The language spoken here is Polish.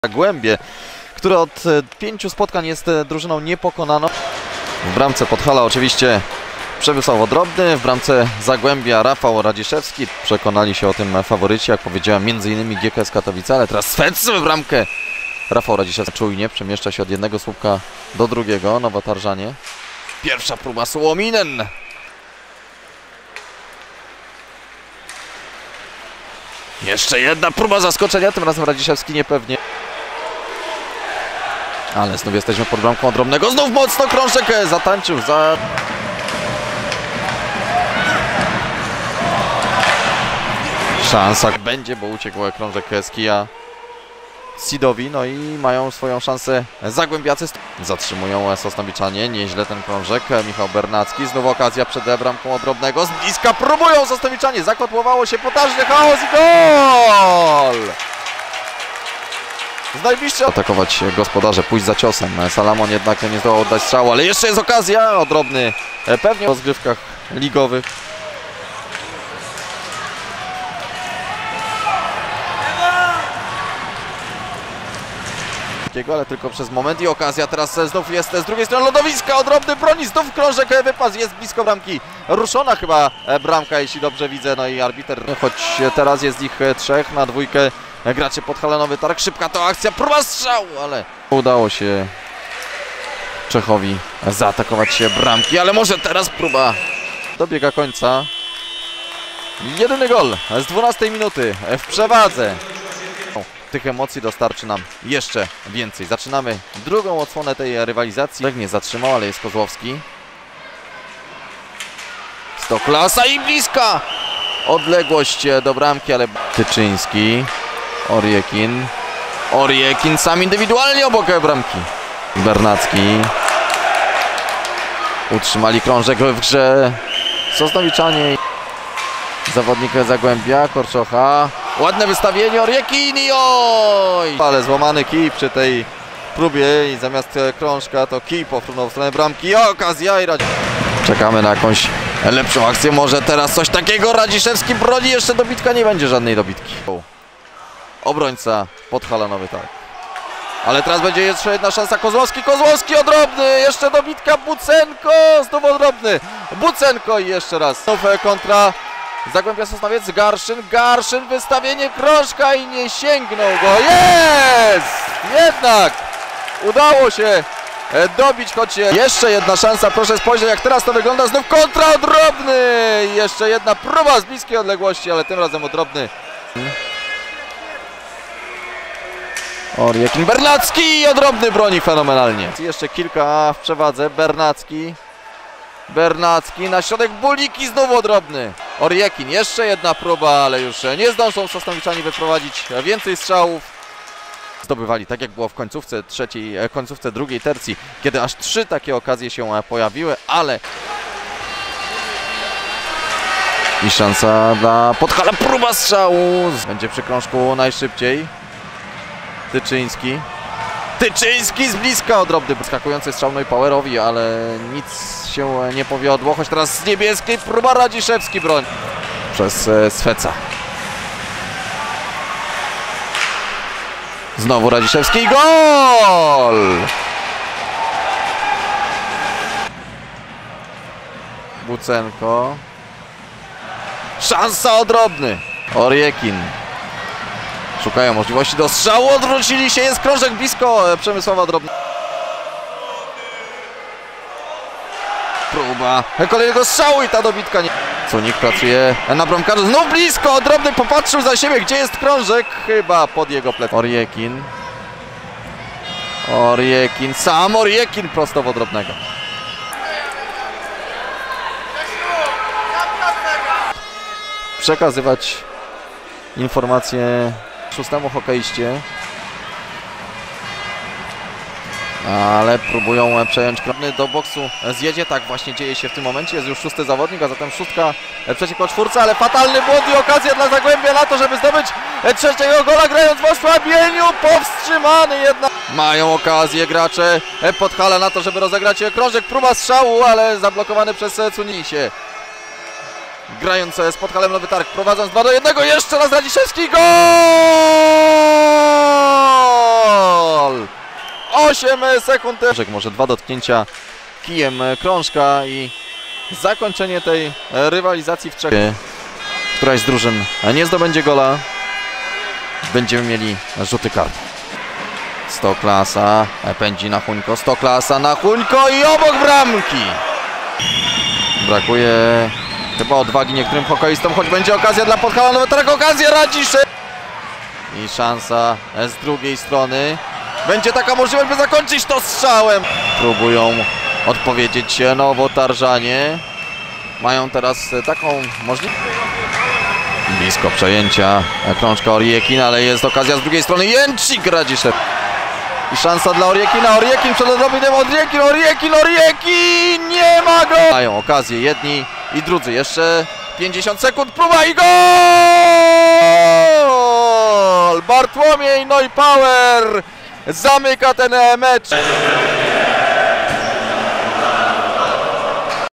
Zagłębie, które od 5 spotkań jest drużyną niepokonaną. W bramce Podhala oczywiście Przemysław Odrobny, w bramce Zagłębia Rafał Radziszewski. Przekonali się o tym faworyci, jak powiedziałem, m.in. GKS Katowice, ale teraz Swec w bramkę. Rafał Radziszewski czujnie przemieszcza się od jednego słupka do drugiego. Nowotarżanie. Pierwsza próba Słominen. Jeszcze jedna próba zaskoczenia, tym razem Radziszewski niepewnie. Ale znów jesteśmy pod bramką Odrobnego. Znów mocno krążek zatańczył za... Szansa będzie, bo uciekł krążek z kija Sidowi. No i mają swoją szansę Zagłębiacy. Zatrzymują Sosnowiczanie. Nieźle ten krążek. Michał Bernacki. Znów okazja przed bramką Odrobnego. Z bliska próbują Sosnowiczanie. Zakotłowało się potężny chaos i gol! Z najbliższej atakować gospodarze, pójść za ciosem. Salamon jednak nie zdołał oddać strzału, ale jeszcze jest okazja. Odrobny pewnie w rozgrywkach ligowych. Ale tylko przez moment i okazja teraz znów jest z drugiej strony lodowiska. Odrobny broni, znów krążek wypas, jest blisko bramki. Ruszona chyba bramka, jeśli dobrze widzę. No i arbiter, choć teraz jest ich 3 na 2 graczy Podhala Nowy Targ. Szybka to akcja, próba strzału, ale udało się Czechowi zaatakować się bramki, ale może teraz próba dobiega końca. Jedyny gol z 12 minuty w przewadze. Tych emocji dostarczy nam jeszcze więcej. Zaczynamy drugą odsłonę tej rywalizacji. Nie zatrzymał, ale jest Kozłowski. Stoklasa i bliska odległość do bramki, ale Tyczyński. Oriekin sam indywidualnie obok bramki. Bernacki. Utrzymali krążek w grze Sosnowiczanie. Zawodnik Zagłębia, Korczocha. Ładne wystawienie, Oriekin i oj! Ale złamany kij przy tej próbie i zamiast krążka to kij pofrunął w stronę bramki. Okazja i czekamy na jakąś lepszą akcję. Może teraz coś takiego. Radziszewski broni, jeszcze dobitka, nie będzie żadnej dobitki. Obrońca Podhala Nowy Targ. Ale teraz będzie jeszcze jedna szansa. Kozłowski, Odrobny, jeszcze dobitka, Bucenko, znów Odrobny, Bucenko i jeszcze raz. Znów kontra Zagłębia Sosnowiec, Garszyn, wystawienie krążka i nie sięgnął go. Jest! Jednak udało się dobić, choć jeszcze jedna szansa. Proszę spojrzeć, jak teraz to wygląda. Znów kontra Odrobny. Jeszcze jedna próba z bliskiej odległości, ale tym razem Odrobny. Oriekin, Bernacki i Odrobny broni fenomenalnie. Jeszcze kilka w przewadze. Bernacki na środek, Buliki, znowu Odrobny. Oriekin, jeszcze jedna próba, ale już nie zdążą Sosnowiczanie wyprowadzić więcej strzałów. Zdobywali, tak jak było w końcówce drugiej tercji, kiedy aż 3 takie okazje się pojawiły, ale... I szansa dla Podhala, próba strzału. Będzie przy krążku najszybciej. Tyczyński z bliska, Odrobny. Skakujący strzał, no i Powerowi, ale nic się nie powiodło. Choć teraz z niebieskiej próba, Radziszewski broń przez Sveca. Znowu Radziszewski i gol! Bucenko. Szansa, Odrobny. Oriekin. Szukają możliwości do strzału, odwrócili się, jest krążek blisko Przemysława Odrobnego. Próba kolejnego strzału i ta dobitka nie... Cunik pracuje na bramkarzu, znów blisko, Odrobny popatrzył za siebie, gdzie jest krążek, chyba pod jego plecami. Oriekin prosto w Odrobnego. Przekazywać informacje 6. hokeiście. Ale próbują przejąć krony do boksu. Zjedzie, tak właśnie dzieje się w tym momencie. Jest już 6. zawodnik, a zatem 6 przeciwko 4, ale fatalny błąd i okazja dla Zagłębia na to, żeby zdobyć 3. gola, grając w osłabieniu. Powstrzymany jednak. Mają okazję gracze Podhala na to, żeby rozegrać krążek. Próba strzału, ale zablokowany przez Cunisie. grając z Podhalem Nowy Targ, prowadząc 2-1, jeszcze raz Radziszewski, gol! 8 sekund. Może 2 dotknięcia kijem krążka i zakończenie tej rywalizacji w trzech. Któraś z drużyn nie zdobędzie gola. Będziemy mieli rzuty kart. Stoklasa pędzi na Chuńko. Stoklasa na Chuńko i obok bramki. Brakuje chyba odwagi niektórym hokejistom, choć będzie okazja dla Podhala. Nawet tak okazję Radziszek. I szansa z drugiej strony. Będzie taka możliwość, by zakończyć to strzałem. Próbują odpowiedzieć Nowotarżanie. Mają teraz taką możliwość. Blisko przejęcia krążka Oriekin, ale jest okazja z drugiej strony. Jędrzyk Radziszek. I szansa dla Oriekina. Oriekin przed odrobiniem. Oriekin! Nie ma go! Mają okazję jedni i drudzy. Jeszcze 50 sekund. Próba i gol! Bartłomiej Neupauer zamyka ten mecz.